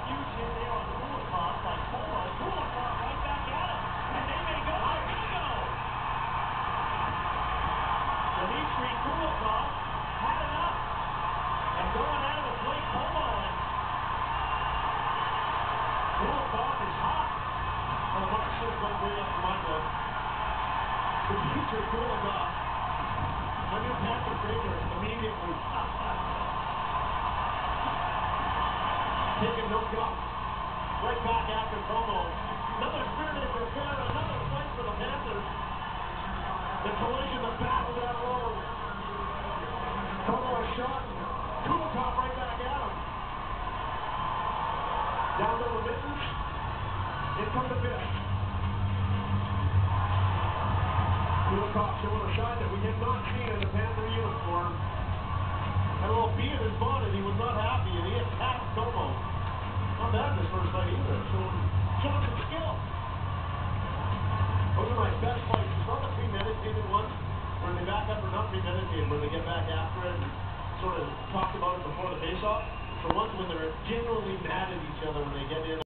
huge hit there on Kulikov by Como. Kulikov right back at him. And they may go. They're going to go. Dmitry Kulikov had enough. And going at it with Blake Como. And Kulikov is hot. Well, Mark should have gone way up to my book. Dmitry Kulikov. I knew Panther favorite immediately. Taking no guts. Right back after Como. Another spirited affair, another fight for the Panthers. The collision, the battle down low. Como a shot. Kulikov right back at him. Down to the mittens. In come the fifth. Kulikov showing a shot that we have not seen in the Panther uniform. Had a little bee in his bonnet. He was not happy, and he attacked Como. Not bad in his first fight either. Showing some skill. Those are my best fights. It's not the premeditated ones where they back up or not premeditated, where they get back after it and sort of talk about it before the face-off. The ones when they're genuinely mad at each other when they get in.